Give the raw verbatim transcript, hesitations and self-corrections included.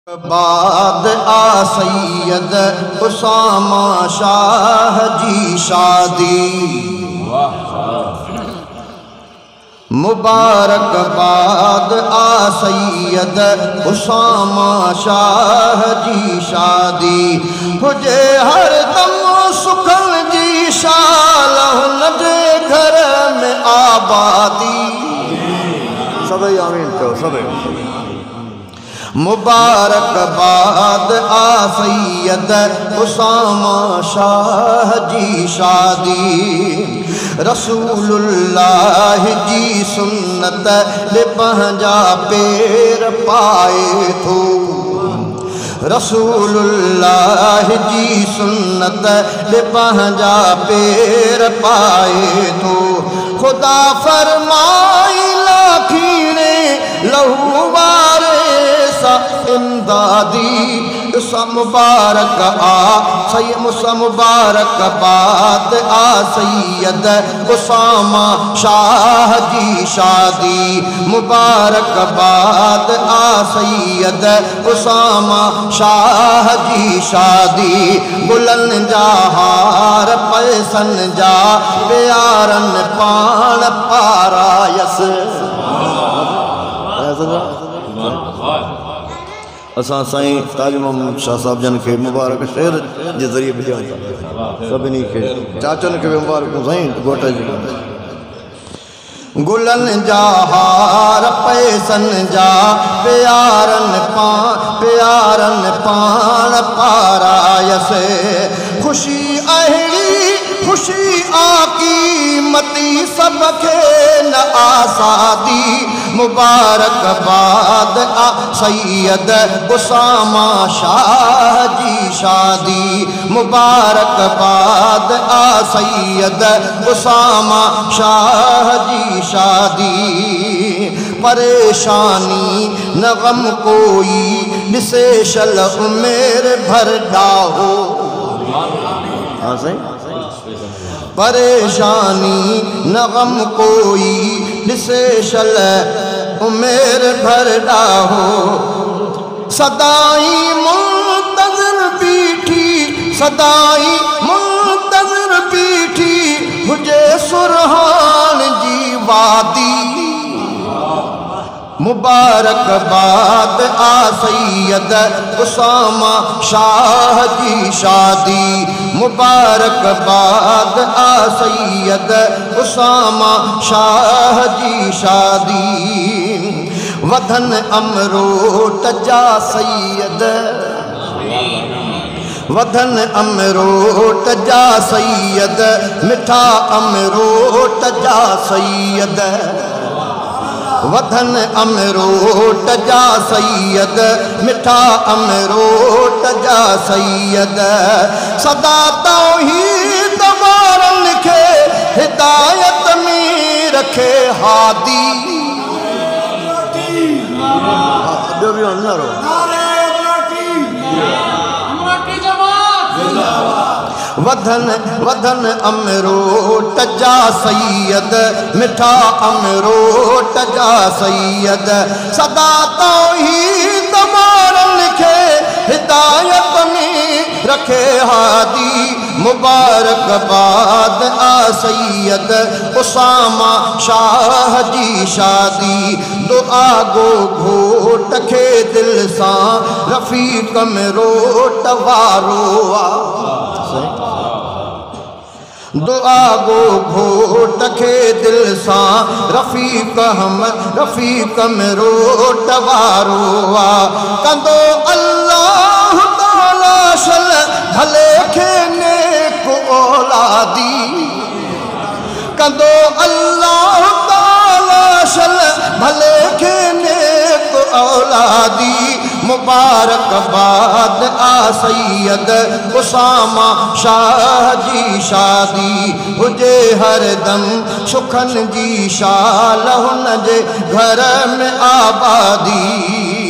बाद आ सैयद उसामा शाह जी शादी मुबारक बाद आ सैयद उसामा शाह जी शादी हुजे हर दम सुखन जी शाल हुनजे घर में आबादी सभई आमीन कयो सभई मुबारक बाद आ सैयद उसामा शाह जी शादी रसूलुल्लाह जी सुन्नत ले पंहिंजा पेर पाए थो रसूलुल्लाह जी सुन्नत ले पंहिंजा पेर पाए थो खुदा फरमाई लाखीने लहू वारे इमदादी उसा मुबारक आ सैयद उसा मुबारक बाद आ सैयद उसामा शाह जी शादी मुबारक बाद आ सैयद उसामा शाह जी शादी बुलंद जा हार पैसन जा प्यारन पान पारायस असां साईं ताज मोहम्मद शाह साहब जन के मुबारक शेर जे ज़रिए ॿुधिया सभिनी खे चाचनि खे मुबारक साईं घोट जी गुलन जा हार पैसन जा प्यारन पान प्यारन पान पारायस खुशी अहिड़ी खुशी आकी मती सबके न आसादी मुबारक बाद आ सैयद उसामा शाह जी शादी मुबारक बाद आ सैयद उसामा शाह जी शादी परेशानी न गम कोई निसे शल उमेर भर डाहो हाँ सही परेशानी न गम कोई निसे शल उमेर भर डाहो सदाई मुंतज़िर बीठी सदाई मुंतज़िर बीठी हुजे सुरहान जी वादी मुबारक बाद आ सैयद उसामा शाह जी शादी मुबारक बाद आ सैयद उसामा शाह जी शादी वधन अमरोट जा सैयद वधन अमरोट जा सैयद मिठा अमरोट जा सैयद वधन अमरोट जा सैयद मिठा अमरोट जा सैयद सदा तौहीद वारन खे हिदायत में रखे हादी वधन वधन अमरोट जा सैयद मिठा अमरोट जा सैयद सदा तौहीद वारन खे हिदायत में रखे हादी मुबारक बाद आ सैयद उसामा शाह जी शादी दुआ गो घोट खे दिल सां रफ़ीक में रोट वारो आ दुआ गो घोट खे दिल सां रफ़ीक हम रफ़ीक में रोट वारो आ कंदो अल्लाह ताला शल भले खे नेक औलादी कंदो अल्लाह ताला शल भले खे नेक औलादी मुबारक बाद आ सैयद उसामा शाह जी शादी हुजे हर दम सुखन जी शाल हुनजे घर में आबादी।